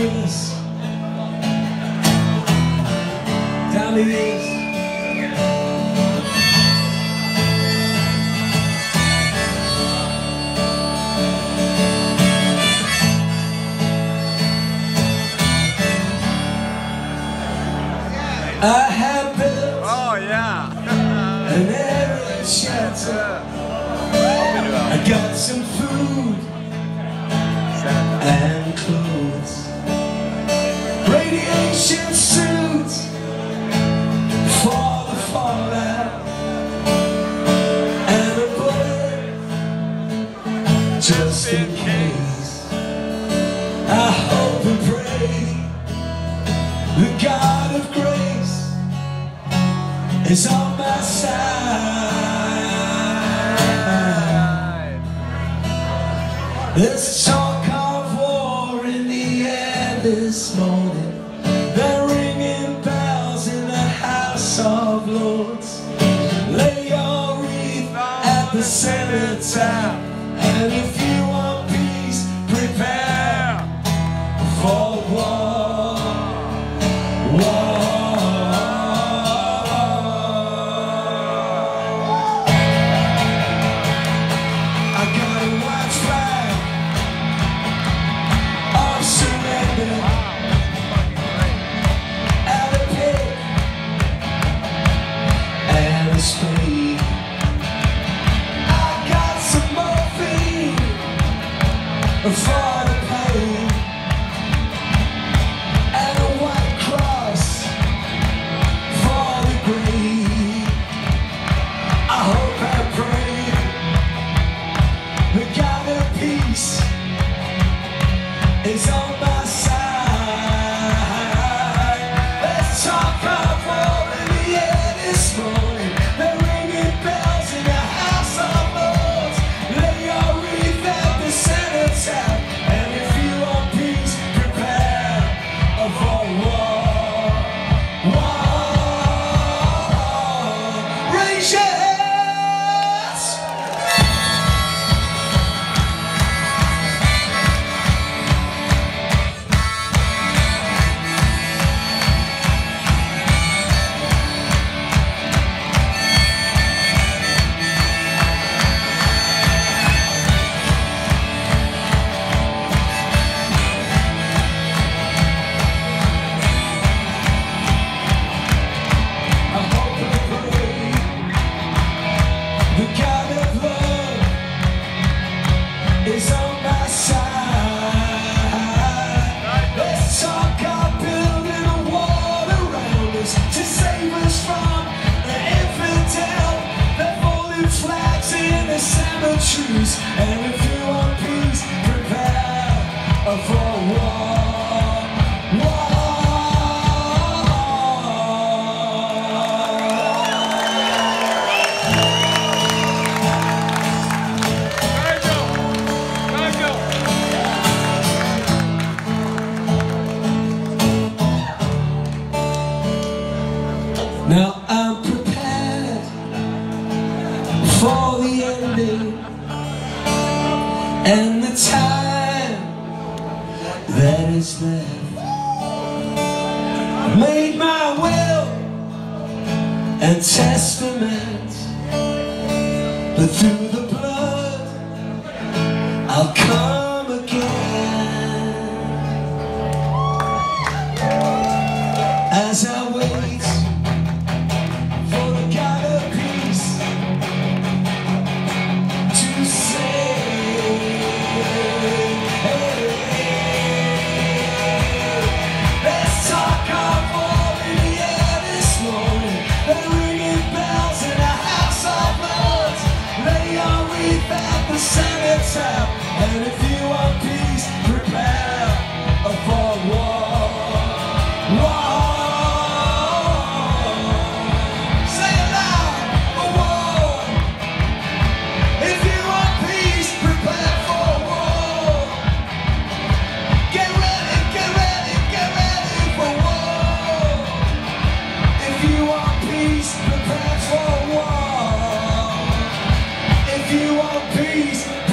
this. Tell me this. I have built an aerial shelter. I got some food and clothes, radiation suits for the fallout, and a bullet just in case. I hope and pray the God of grace is on my side. There's talk of war in the air this morning. They're ringing bells in the House of Lords. Lay your wreath at the cenotaph, and if you want peace, prepare for war. War. I got some morphine for the pain, and a white cross for the grave. I hope and pray the God of peace is on my side. Let's talk of war in the air this morning. They're ringing bells in the House of Lords. Lay your wreath at the cenotaph, and if you want peace, prepare for war. War. Raise your hands. Is on my side. Let's talk of building a wall around us to save us from the infidel. They're folding flags in the cemeteries, and if you want peace, prepare for war. War. Now I'm prepared for the ending and the time that is left. Made my will and testament, but through the blood I'll come again. As I wait for the God of peace to say, let's talk of war in the air this morning. They're ringing bells in the House of Lords. Lay your wreath at the cenotaph, and if you want peace, prepare for war. War. Prepare for war. If you want peace,